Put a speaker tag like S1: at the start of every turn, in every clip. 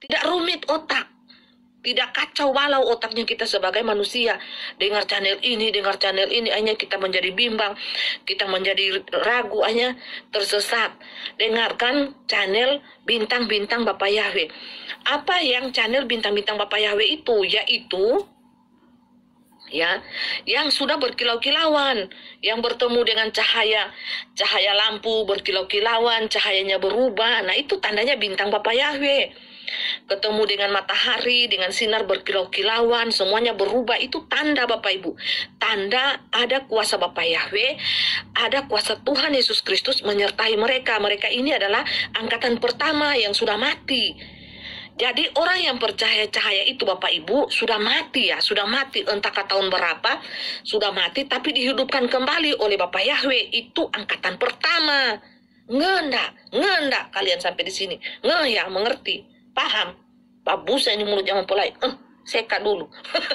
S1: Tidak rumit otak. Tidak kacau balau otaknya kita sebagai manusia. Dengar channel ini, hanya kita menjadi bimbang, kita menjadi ragu, hanya tersesat. Dengarkan channel Bintang-Bintang Bapak Yahweh. Apa yang channel Bintang-Bintang Bapak Yahweh itu? Yaitu ya, yang sudah berkilau-kilauan, yang bertemu dengan cahaya lampu berkilau-kilauan, cahayanya berubah. Nah, itu tandanya bintang Bapak Yahweh. Ketemu dengan matahari, dengan sinar berkilau-kilauan, semuanya berubah. Itu tanda Bapak Ibu. Tanda ada kuasa Bapak Yahweh, ada kuasa Tuhan Yesus Kristus menyertai mereka. Mereka ini adalah angkatan pertama yang sudah mati. Jadi orang yang percaya cahaya itu Bapak Ibu sudah mati ya, sudah mati entah ke tahun berapa, sudah mati tapi dihidupkan kembali oleh Bapak Yahweh. Itu angkatan pertama. Ngendak kalian sampai di sini. Ya, mengerti. Paham? Pak Busa ini mulut jangan pelai. Sekat dulu.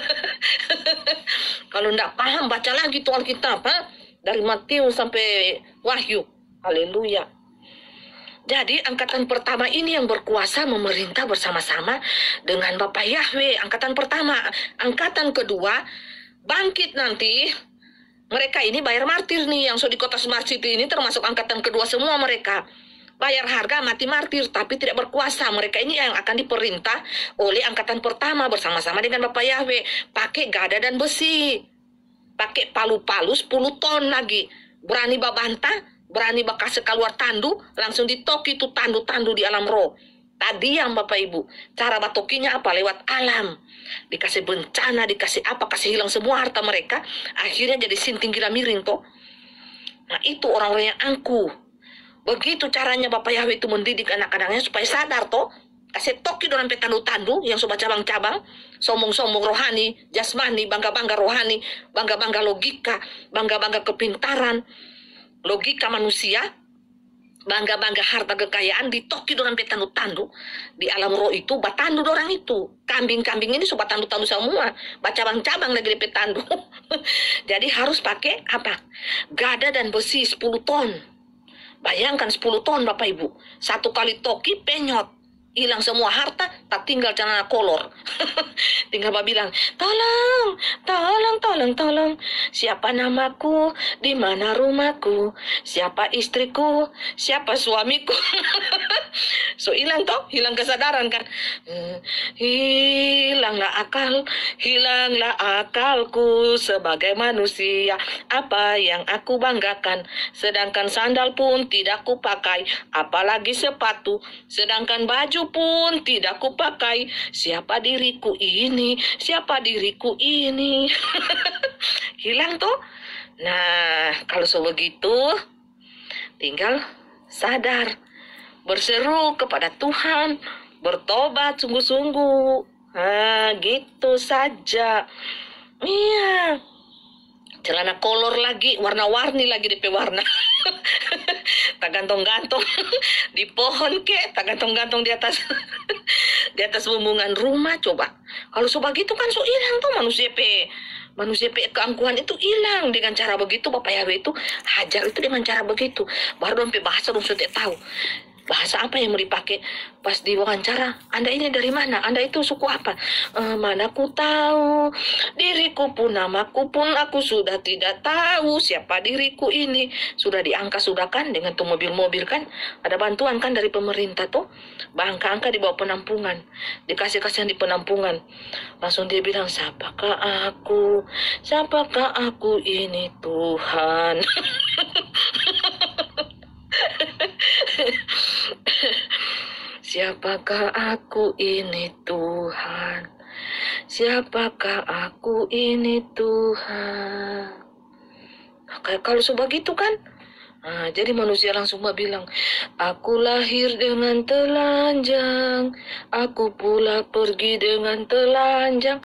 S1: Kalau enggak paham, baca lagi tuh Alkitab. Dari Matius sampai Wahyu. Haleluya. Jadi angkatan pertama ini yang berkuasa memerintah bersama-sama dengan Bapak Yahweh. Angkatan pertama. Angkatan kedua, bangkit nanti. Mereka ini bayar martir nih. Yang di kota Smart City ini termasuk angkatan kedua semua mereka. Bayar harga mati martir tapi tidak berkuasa. Mereka ini yang akan diperintah oleh angkatan pertama bersama-sama dengan Bapak Yahweh. Pakai gada dan besi. Pakai palu-palu 10 ton lagi. Berani babantah, berani bakal keluar tandu, langsung ditoki itu tandu-tandu di alam roh. Tadi yang Bapak Ibu, cara batokinya apa? Lewat alam. Dikasih bencana, dikasih apa, kasih hilang semua harta mereka. Akhirnya jadi sinting gila miring toh. Nah itu orang-orang yang angkuh. Begitu caranya Bapak Yahweh itu mendidik anak-anaknya supaya sadar toh. Kasih toki dengan petandu-tandu yang sobat cabang-cabang. Sombong-sombong rohani, jasmani, bangga-bangga rohani, bangga-bangga logika, bangga-bangga kepintaran, logika manusia, bangga-bangga harta kekayaan, ditoki dengan petandu-tandu. Di alam roh itu, batandu orang itu. Kambing-kambing ini sobat tandu-tandu semua. Bacabang-cabang lagi di petandu. Jadi harus pakai apa? Gada dan besi 10 ton. Bayangkan 10 ton Bapak Ibu. Satu kali toki penyot. Hilang semua harta, tak tinggal celana kolor. Tinggal Bapak bilang, tolong. Siapa namaku? Di mana rumahku? Siapa istriku? Siapa suamiku? So hilang toh, hilang kesadaran kan. Hilanglah akalku sebagai manusia. Apa yang aku banggakan? Sedangkan sandal pun tidak kupakai, apalagi sepatu. Sedangkan baju pun tidak kupakai. Siapa diriku ini? Hilang toh. Nah, kalau begitu tinggal sadar, berseru kepada Tuhan, bertobat sungguh-sungguh. Gitu saja. Iya. Celana kolor lagi, warna-warni lagi DP warna. Tak gantung-gantung di pohon tak gantung-gantung di atas di atas bumbungan rumah. Coba kalau begitu kan hilang tuh manusia keangkuhan itu hilang dengan cara begitu. Bapak Yahweh itu hajar itu dengan cara begitu. Baru sampai bahasa dong sudah tahu bahasa apa yang mau dipakai pas diwawancara. Anda ini dari mana? Anda itu suku apa? Mana ku tahu, diriku pun namaku pun aku sudah tidak tahu siapa diriku ini. Sudah diangkat sudah kan dengan tuh mobil-mobil kan. Ada bantuan kan dari pemerintah tuh. Angka-angka di bawah penampungan. Dikasih-kasihan di penampungan. Langsung dia bilang, siapakah aku ini Tuhan. Siapakah aku ini Tuhan? Siapakah aku ini Tuhan? Kalau begitu kan, jadi manusia langsung bilang, aku lahir dengan telanjang, aku pula pergi dengan telanjang.